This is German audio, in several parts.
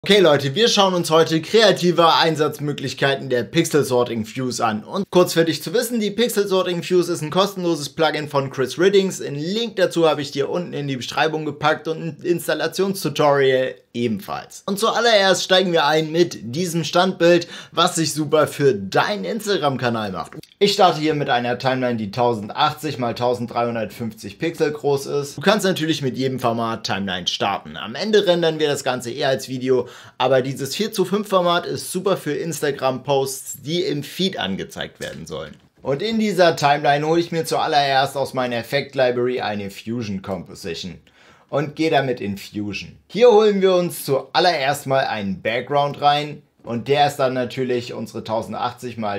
Okay Leute, wir schauen uns heute kreative Einsatzmöglichkeiten der Pixel Sorting Fuse an. Und kurz für dich zu wissen, die Pixel Sorting Fuse ist ein kostenloses Plugin von Chris Riddings. Einen Link dazu habe ich dir unten in die Beschreibung gepackt und ein Installationstutorial ebenfalls. Und zuallererst steigen wir ein mit diesem Standbild, was sich super für deinen Instagram-Kanal macht. Ich starte hier mit einer Timeline, die 1080 x 1350 Pixel groß ist. Du kannst natürlich mit jedem Format Timeline starten. Am Ende rendern wir das Ganze eher als Video, aber dieses 4:5 Format ist super für Instagram-Posts, die im Feed angezeigt werden sollen. Und in dieser Timeline hole ich mir zuallererst aus meiner Effekt-Library eine Fusion Composition und gehe damit in Fusion. Hier holen wir uns zuallererst mal einen Background rein. Und der ist dann natürlich unsere 1080 x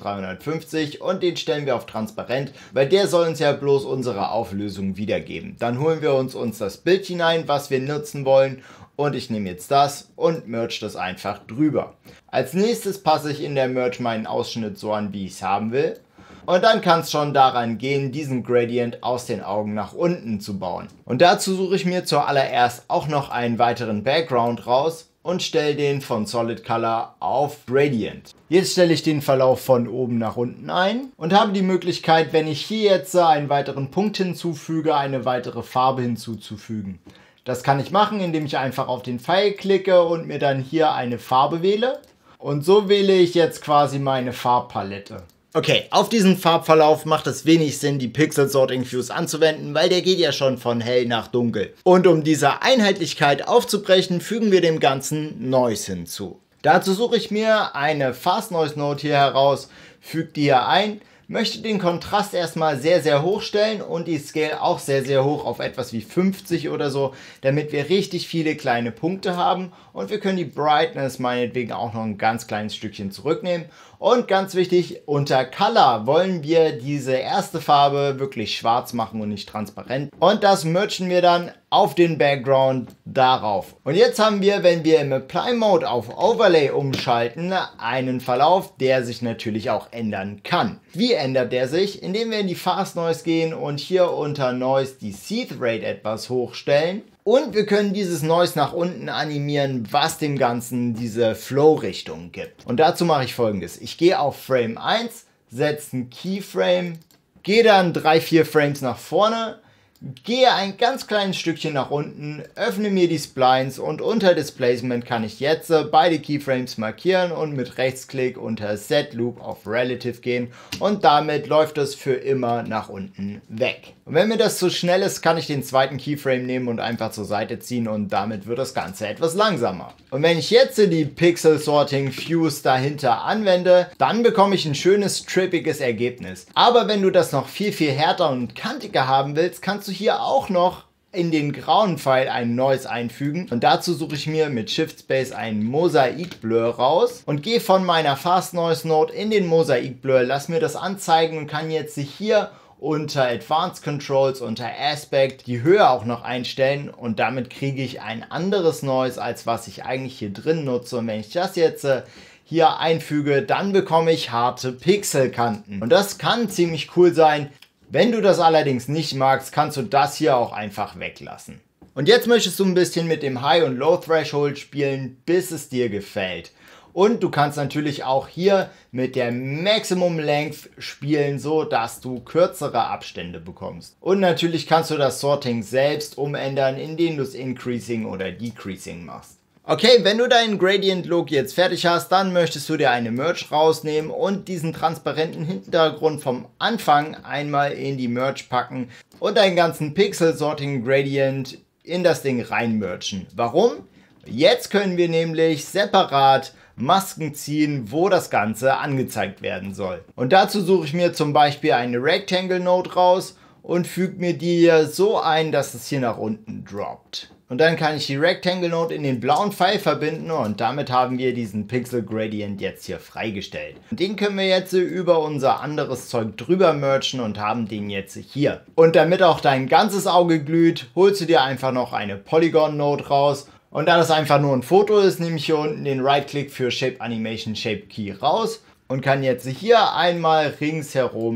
1350 und den stellen wir auf transparent, weil der soll uns ja bloß unsere Auflösung wiedergeben. Dann holen wir uns das Bild hinein, was wir nutzen wollen, und ich nehme jetzt das und merge das einfach drüber. Als nächstes passe ich in der Merge meinen Ausschnitt so an, wie ich es haben will. Und dann kann es schon daran gehen, diesen Gradient aus den Augen nach unten zu bauen. Und dazu suche ich mir zuallererst auch noch einen weiteren Background raus und stelle den von Solid Color auf Gradient. Jetzt stelle ich den Verlauf von oben nach unten ein und habe die Möglichkeit, wenn ich hier jetzt einen weiteren Punkt hinzufüge, eine weitere Farbe hinzuzufügen. Das kann ich machen, indem ich einfach auf den Pfeil klicke und mir dann hier eine Farbe wähle. Und so wähle ich jetzt quasi meine Farbpalette. Okay, auf diesen Farbverlauf macht es wenig Sinn, die Pixel Sorting Fuse anzuwenden, weil der geht ja schon von hell nach dunkel. Und um diese Einheitlichkeit aufzubrechen, fügen wir dem Ganzen Noise hinzu. Dazu suche ich mir eine Fast Noise Node hier heraus, füge die hier ein, möchte den Kontrast erstmal sehr hoch stellen und die Scale auch sehr hoch auf etwas wie 50 oder so, damit wir richtig viele kleine Punkte haben, und wir können die Brightness meinetwegen auch noch ein ganz kleines Stückchen zurücknehmen. Und ganz wichtig, unter Color wollen wir diese erste Farbe wirklich schwarz machen und nicht transparent. Und das mergen wir dann auf den Background darauf. Und jetzt haben wir, wenn wir im Apply Mode auf Overlay umschalten, einen Verlauf, der sich natürlich auch ändern kann. Wie ändert der sich? Indem wir in die Fast Noise gehen und hier unter Noise die Seed Rate etwas hochstellen. Und wir können dieses Noise nach unten animieren, was dem Ganzen diese Flow-Richtung gibt. Und dazu mache ich Folgendes. Ich gehe auf Frame 1, setze einen Keyframe, gehe dann 3-4 Frames nach vorne, gehe ein ganz kleines Stückchen nach unten, öffne mir die Splines und unter Displacement kann ich jetzt beide Keyframes markieren und mit Rechtsklick unter Set Loop auf Relative gehen, und damit läuft es für immer nach unten weg. Und wenn mir das zu schnell ist, kann ich den zweiten Keyframe nehmen und einfach zur Seite ziehen, und damit wird das Ganze etwas langsamer. Und wenn ich jetzt die Pixel Sorting Fuse dahinter anwende, dann bekomme ich ein schönes, trippiges Ergebnis. Aber wenn du das noch viel härter und kantiger haben willst, kannst du hier auch noch in den grauen Pfeil ein Noise einfügen, und dazu suche ich mir mit Shift Space einen Mosaik Blur raus und gehe von meiner Fast Noise Node in den Mosaik Blur, lass mir das anzeigen und kann jetzt hier unter Advanced Controls, unter Aspect die Höhe auch noch einstellen, und damit kriege ich ein anderes Noise, als was ich eigentlich hier drin nutze. Und wenn ich das jetzt hier einfüge, dann bekomme ich harte Pixelkanten, und das kann ziemlich cool sein. Wenn du das allerdings nicht magst, kannst du das hier auch einfach weglassen. Und jetzt möchtest du ein bisschen mit dem High- und Low-Threshold spielen, bis es dir gefällt. Und du kannst natürlich auch hier mit der Maximum Length spielen, so dass du kürzere Abstände bekommst. Und natürlich kannst du das Sorting selbst umändern, indem du es Increasing oder Decreasing machst. Okay, wenn du deinen Gradient Look jetzt fertig hast, dann möchtest du dir eine Merge rausnehmen und diesen transparenten Hintergrund vom Anfang einmal in die Merge packen und deinen ganzen Pixel Sorting Gradient in das Ding reinmergen. Warum? Jetzt können wir nämlich separat Masken ziehen, wo das Ganze angezeigt werden soll. Und dazu suche ich mir zum Beispiel eine Rectangle Node raus und füge mir die hier so ein, dass es hier nach unten droppt. Und dann kann ich die Rectangle Node in den blauen Pfeil verbinden, und damit haben wir diesen Pixel Gradient jetzt hier freigestellt. Und den können wir jetzt über unser anderes Zeug drüber mergen und haben den jetzt hier. Und damit auch dein ganzes Auge glüht, holst du dir einfach noch eine Polygon Node raus. Und da das einfach nur ein Foto ist, nehme ich hier unten den Right-Click für Shape Animation Shape Key raus und kann jetzt hier einmal ringsherum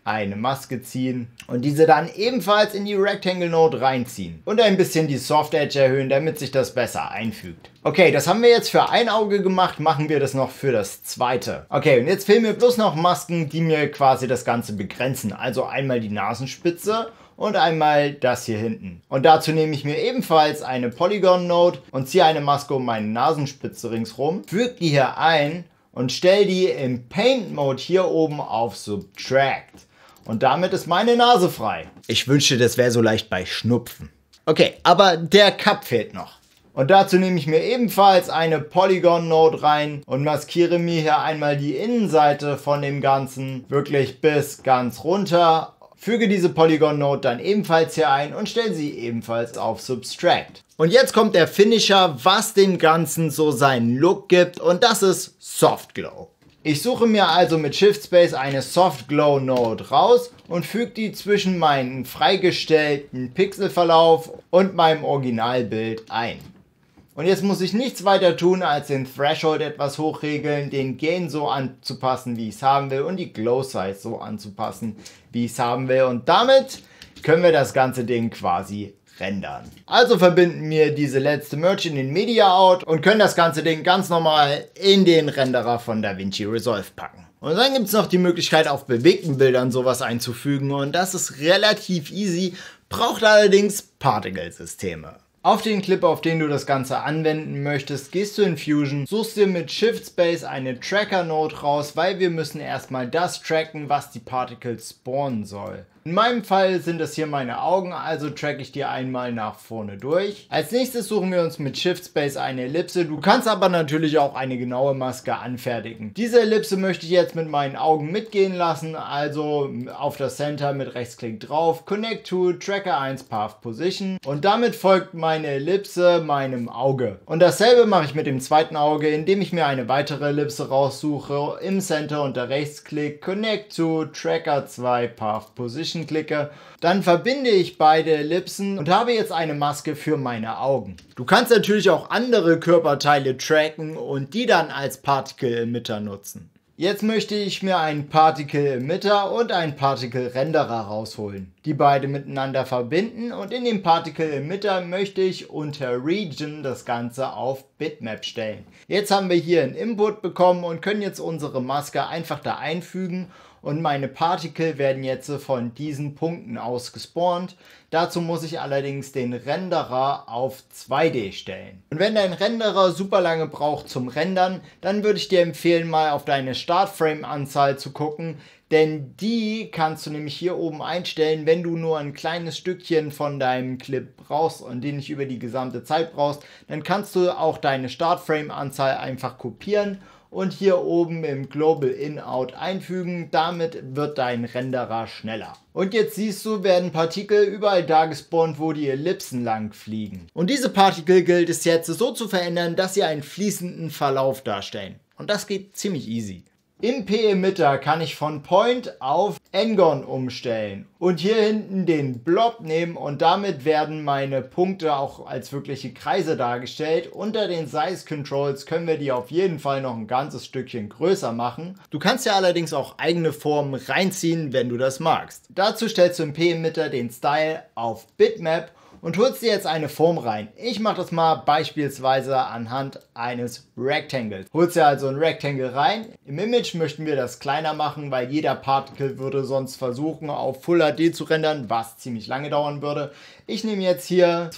eine Maske ziehen und diese dann ebenfalls in die Rectangle Node reinziehen und ein bisschen die Soft Edge erhöhen, damit sich das besser einfügt. Okay, das haben wir jetzt für ein Auge gemacht, machen wir das noch für das zweite. Okay, und jetzt fehlen mir bloß noch Masken, die mir quasi das Ganze begrenzen. Also einmal die Nasenspitze und einmal das hier hinten. Und dazu nehme ich mir ebenfalls eine Polygon Node und ziehe eine Maske um meine Nasenspitze ringsrum, füge die hier ein und stelle die im Paint Mode hier oben auf Subtract. Und damit ist meine Nase frei. Ich wünschte, das wäre so leicht bei Schnupfen. Okay, aber der Cup fehlt noch. Und dazu nehme ich mir ebenfalls eine Polygon Node rein und maskiere mir hier einmal die Innenseite von dem Ganzen wirklich bis ganz runter. Füge diese Polygon Node dann ebenfalls hier ein und stelle sie ebenfalls auf Subtract. Und jetzt kommt der Finisher, was dem Ganzen so seinen Look gibt, und das ist Soft Glow. Ich suche mir also mit Shift Space eine Soft Glow Node raus und füge die zwischen meinen freigestellten Pixelverlauf und meinem Originalbild ein. Und jetzt muss ich nichts weiter tun, als den Threshold etwas hochregeln, den Gain so anzupassen, wie ich es haben will, und die Glow Size so anzupassen, wie ich es haben will. Und damit können wir das ganze Ding quasi rendern. Also verbinden wir diese letzte Merge in den Media Out und können das ganze Ding ganz normal in den Renderer von DaVinci Resolve packen. Und dann gibt es noch die Möglichkeit, auf bewegten Bildern sowas einzufügen, und das ist relativ easy, braucht allerdings Particle-Systeme. Auf den Clip, auf den du das Ganze anwenden möchtest, gehst du in Fusion, suchst dir mit Shift Space eine Tracker Node raus, weil wir müssen erstmal das tracken, was die Particles spawnen soll. In meinem Fall sind das hier meine Augen, also tracke ich die einmal nach vorne durch. Als nächstes suchen wir uns mit Shift Space eine Ellipse. Du kannst aber natürlich auch eine genaue Maske anfertigen. Diese Ellipse möchte ich jetzt mit meinen Augen mitgehen lassen, also auf das Center mit Rechtsklick drauf, Connect to Tracker 1 Path Position, und damit folgt meine Ellipse meinem Auge. Und dasselbe mache ich mit dem zweiten Auge, indem ich mir eine weitere Ellipse raussuche, im Center unter Rechtsklick, Connect to Tracker 2 Path Position klicke, dann verbinde ich beide Ellipsen und habe jetzt eine Maske für meine Augen. Du kannst natürlich auch andere Körperteile tracken und die dann als Particle Emitter nutzen. Jetzt möchte ich mir einen Particle Emitter und einen Particle Renderer rausholen, die beide miteinander verbinden, und in dem Particle Emitter möchte ich unter Region das Ganze auf Bitmap stellen. Jetzt haben wir hier einen Input bekommen und können jetzt unsere Maske einfach da einfügen. Und meine Partikel werden jetzt von diesen Punkten aus gespawnt. Dazu muss ich allerdings den Renderer auf 2D stellen. Und wenn dein Renderer super lange braucht zum Rendern, dann würde ich dir empfehlen, mal auf deine Startframe-Anzahl zu gucken. Denn die kannst du nämlich hier oben einstellen, wenn du nur ein kleines Stückchen von deinem Clip brauchst und den nicht über die gesamte Zeit brauchst. Dann kannst du auch deine Startframe-Anzahl einfach kopieren und hier oben im Global In-Out einfügen. Damit wird dein Renderer schneller. Und jetzt siehst du, werden Partikel überall da gespawnt, wo die Ellipsen lang fliegen. Und diese Partikel gilt es jetzt so zu verändern, dass sie einen fließenden Verlauf darstellen. Und das geht ziemlich easy. Im P-Emitter kann ich von Point auf N-Gon umstellen und hier hinten den Blob nehmen, und damit werden meine Punkte auch als wirkliche Kreise dargestellt. Unter den Size Controls können wir die auf jeden Fall noch ein ganzes Stückchen größer machen. Du kannst ja allerdings auch eigene Formen reinziehen, wenn du das magst. Dazu stellst du im P-Emitter den Style auf Bitmap und holst dir jetzt eine Form rein. Ich mache das mal beispielsweise anhand eines Rectangles. Holst dir also ein Rectangle rein. Im Image möchten wir das kleiner machen, weil jeder Particle würde sonst versuchen auf Full HD zu rendern, was ziemlich lange dauern würde. Ich nehme jetzt hier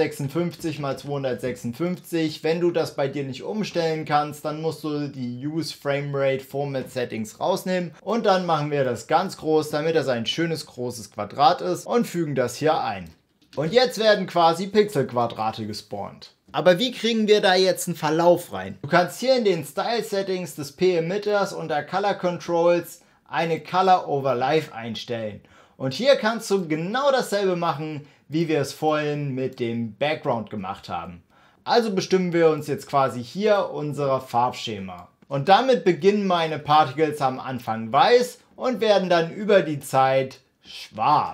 256 x 256. Wenn du das bei dir nicht umstellen kannst, dann musst du die Use Framerate Format Settings rausnehmen, und dann machen wir das ganz groß, damit das ein schönes großes Quadrat ist, und fügen das hier ein. Und jetzt werden quasi Pixelquadrate gespawnt. Aber wie kriegen wir da jetzt einen Verlauf rein? Du kannst hier in den Style Settings des P-Emitters unter Color Controls eine Color Overlay einstellen. Und hier kannst du genau dasselbe machen, wie wir es vorhin mit dem Background gemacht haben. Also bestimmen wir uns jetzt quasi hier unser Farbschema. Und damit beginnen meine Particles am Anfang weiß und werden dann über die Zeit schwarz.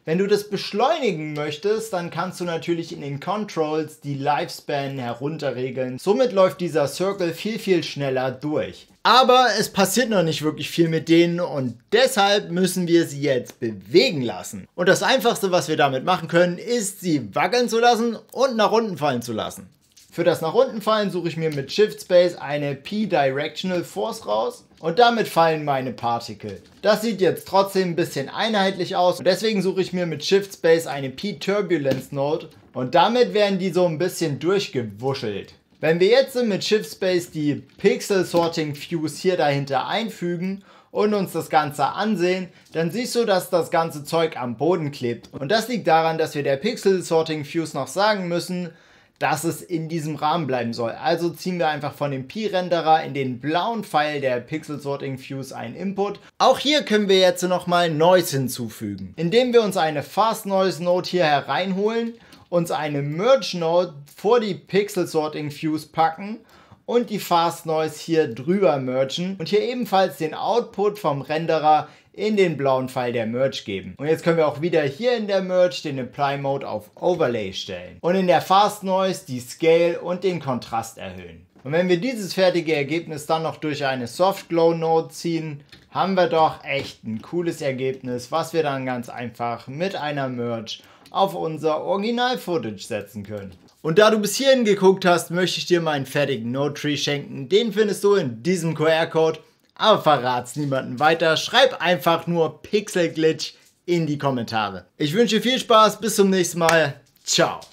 Wenn du das beschleunigen möchtest, dann kannst du natürlich in den Controls die Lifespan herunterregeln. Somit läuft dieser Circle viel schneller durch. Aber es passiert noch nicht wirklich viel mit denen und deshalb müssen wir sie jetzt bewegen lassen. Und das Einfachste, was wir damit machen können, ist sie wackeln zu lassen und nach unten fallen zu lassen. Für das nach unten fallen suche ich mir mit Shift Space eine P-Directional Force raus und damit fallen meine Partikel. Das sieht jetzt trotzdem ein bisschen einheitlich aus und deswegen suche ich mir mit Shift Space eine P-Turbulence Node und damit werden die so ein bisschen durchgewuschelt. Wenn wir jetzt mit Shift Space die Pixel Sorting Fuse hier dahinter einfügen und uns das Ganze ansehen, dann siehst du, dass das ganze Zeug am Boden klebt. Und das liegt daran, dass wir der Pixel Sorting Fuse noch sagen müssen, dass es in diesem Rahmen bleiben soll. Also ziehen wir einfach von dem Pi-Renderer in den blauen Pfeil der Pixel Sorting Fuse einen Input. Auch hier können wir jetzt nochmal Noise hinzufügen, indem wir uns eine Fast Noise Node hier hereinholen, uns eine Merge Node vor die Pixel Sorting Fuse packen und die Fast Noise hier drüber mergen und hier ebenfalls den Output vom Renderer in den blauen Pfeil der Merge geben. Und jetzt können wir auch wieder hier in der Merge den Apply Mode auf Overlay stellen und in der Fast Noise die Scale und den Kontrast erhöhen. Und wenn wir dieses fertige Ergebnis dann noch durch eine Soft Glow Node ziehen, haben wir doch echt ein cooles Ergebnis, was wir dann ganz einfach mit einer Merge auf unser Original-Footage setzen können. Und da du bis hierhin geguckt hast, möchte ich dir meinen fertigen Node Tree schenken. Den findest du in diesem QR-Code. Aber verrat's niemandem weiter. Schreib einfach nur Pixel Glitch in die Kommentare. Ich wünsche dir viel Spaß. Bis zum nächsten Mal. Ciao.